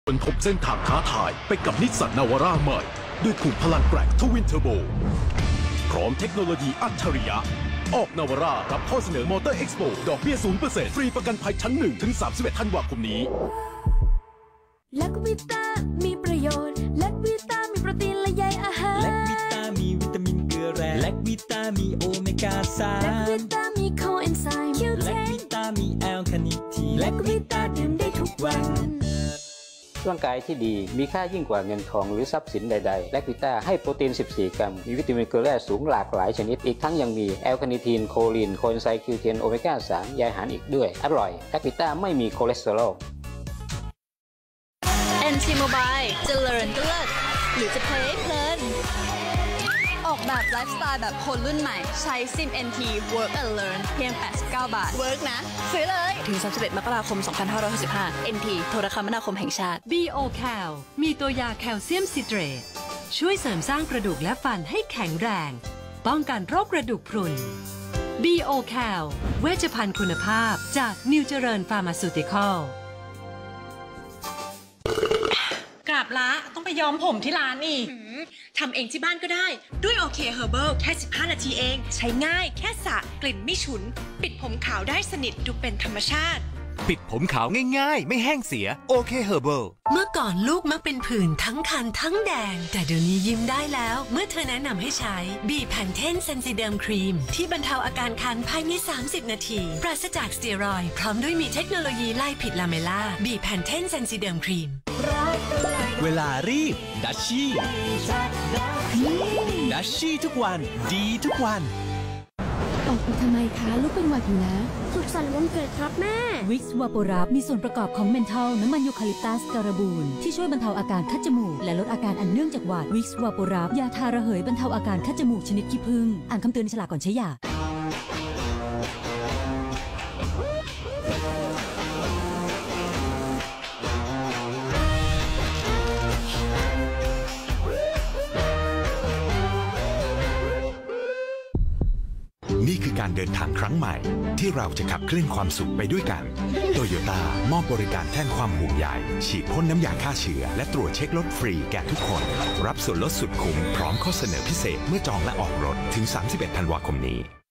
บนทบเส้นทางท้าทายไปกับนิสสันนาวาร่าใหม่ด้วยขุมพลังแกร่งทวินเทอร์โบพร้อมเทคโนโลยีอัจฉริยะออกนาวาร่ารับข้อเสนอมอเตอร์เอ็กซ์โปดอกเบี้ย 0% ฟรีประกันภัยชั้น 1 ถึง 31 ธันวาคมนี้แลควิต้ามีประโยชน์แลควิต้ามีโปรตีนและใยอาหารแลควิต้ามีวิตามินเกลือแร่แลควิต้ามีโอเมก้า3 แลควิต้ามีโคเอนไซม์คิวเทนแลควิต้ามีแอลคาเนิทีนแลควิต้าดื่มได้ทุกวันร่างกายที่ดีมีค่ายิ่งกว่าเงินทองหรือทรัพย์สินใดๆแลควิต้าให้โปรตีน 14 กรัมมีวิตามินเกลือแร่สูงหลากหลายชนิดอีกทั้งยังมีแอลคาเนิทีนโคลีนโคเอนไซม์คิวเทนโอเมก้า3ใยอาหารอีกด้วยอร่อยแลควิต้าไม่มีคอเลสเตอรอล NT Mobile เจริญก็เลิศหรือจะเพลินออกแบบไลฟ์สไตล์แบบคนรุ่นใหม่ใช้ซิม NT Work and Learn เพียง89 บาท Work นะซื้อเลยถึง31 มกราคม 2565 NT โทรคมนาคมแห่งชาติ BO-Cal มีตัวยาแคลเซียมซิเตรตช่วยเสริมสร้างกระดูกและฟันให้แข็งแรงป้องกันโรคกระดูกพรุน BO-Cal เวชภัณฑ์คุณภาพจากนิวเจริญฟาร์มาซูติคอลกราบละต้องไปย้อมผมที่ร้านอีกทำเองที่บ้านก็ได้ด้วยโอเคเฮอร์เบิลแค่15 นาทีเองใช้ง่ายแค่สระกลิ่นไม่ฉุนปิดผมขาวได้สนิทดูเป็นธรรมชาติปิดผมขาวง่ายๆไม่แห้งเสียโอเคเฮอร์เบิลเมื่อก่อนลูกมักเป็นผื่นทั้งคันทั้งแดงแต่เดี๋ยวนี้ยิ้มได้แล้วเมื่อเธอแนะนำให้ใช้บีแพนเทนเซนซิเดิมครีมที่บรรเทาอาการคันภายใน30 นาทีปราศจากสเตียรอยด์พร้อมด้วยมีเทคโนโลยีไล่ผิดลาเมล่าบีแพนเทนเซนซิเดิมครีมเวลารีบดัชชี่ดัชชี่ทุกวันดีทุกวันออกไปทำไมคะลูกเป็นหวัดอยู่นะสุขสันต์วันเกิดครับแม่วิกซ์วาโปรับมีส่วนประกอบของเมนทอลน้ำมันยูคาลิปตัสการาบูนที่ช่วยบรรเทาอาการคัดจมูกและลดอาการอันเนื่องจากหวัดวิกซ์วาโปรับยาทาระเหยบรรเทาอาการคัดจมูกชนิดขี้ผึ้งอ่านคำเตือนในฉลากก่อนใช้ยานี่คือการเดินทางครั้งใหม่ที่เราจะขับเคลื่อนความสุขไปด้วยกันโตโยต้ามอบบริการแทนความห่วงใยฉีดพ่นน้ำยาฆ่าเชื้อและตรวจเช็ครถฟรีแก่ทุกคนรับส่วนลดสุดคุ้มพร้อมข้อเสนอพิเศษเมื่อจองและออกรถถึง31 ธันวาคมนี้